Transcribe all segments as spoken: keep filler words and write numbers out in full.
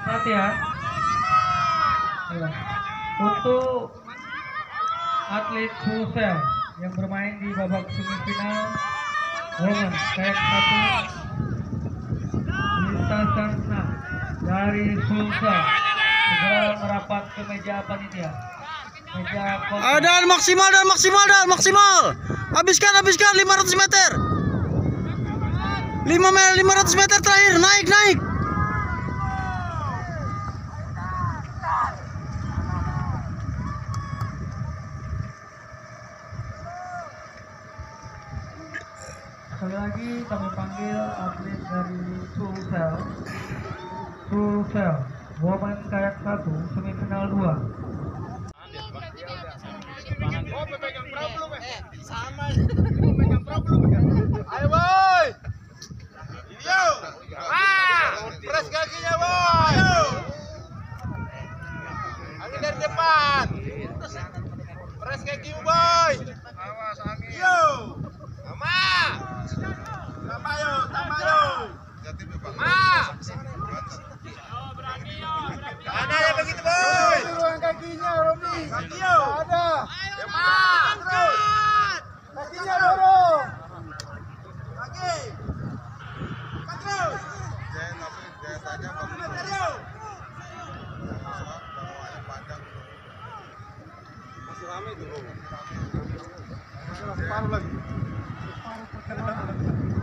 Perhatian. Untuk atlet Sulsel yang bermain di babak semifinal women kayak satu Lita Sarsna dari Sulsel segera merapat ke meja panitia. Meja Ah, dan maksimal dan maksimal dan maksimal. Habiskan habiskan lima ratus meter. lima ratus meter terakhir, naik naik. Sekali lagi kami panggil atlet dari Sulsel Sulsel women kayak satu semifinal dua. Ayo boy, yo, ah, press kakinya boy, angin dari depan, press kaki boy, awas angin, yo, sama, tambah yo, tambah yo, ma, mana ya begitu boy, turun kakinya Robi, kaki yo, ada, ya ma, terus, kakinya dorong. Lagi. Terus. Masih ramai itu, Bro. Masih separuh lagi. Separuh perjalanan.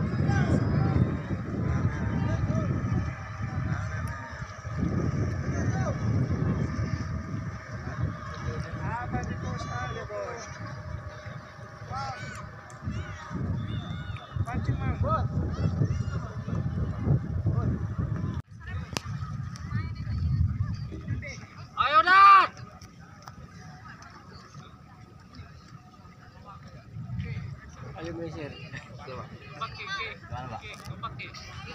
Apa di pos aja, Bos? Pancing, Mang, Bos. Ayo, Dat. Ayo geser. Coba. Pakai. Mana, Pak? Pakai.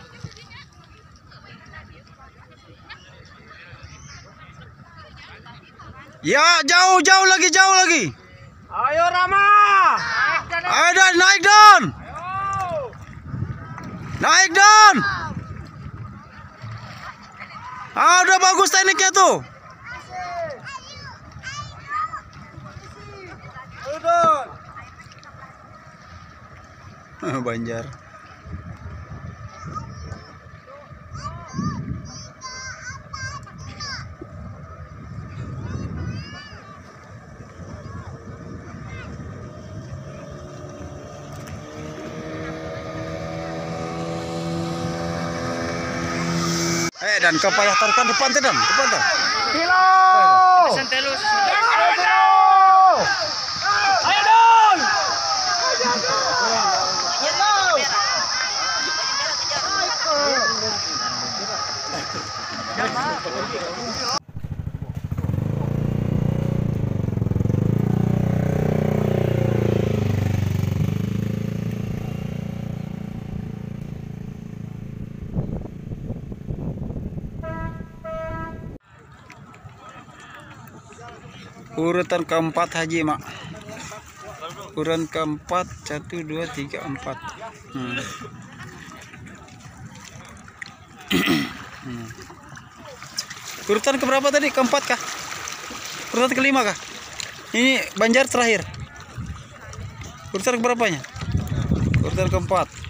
Ya, jauh jauh lagi jauh lagi. Ayo, Rama. Ayo Dan, naik Dan. Naik Dan. Ah, udah bagus tekniknya tuh. Banjar. Eh, dan kau payah taruhkan depan tuh Dan, depan tuh. Kilo. Santelus. Ayo, Kilo. Ayo, Don. Urutan keempat Haji Mak. Urutan keempat satu dua tiga empat. Hmm. hmm. Urutan keberapa tadi? Keempat kah? Urutan kelima kah? Ini Banjar terakhir. Urutan keberapanya? Urutan keempat.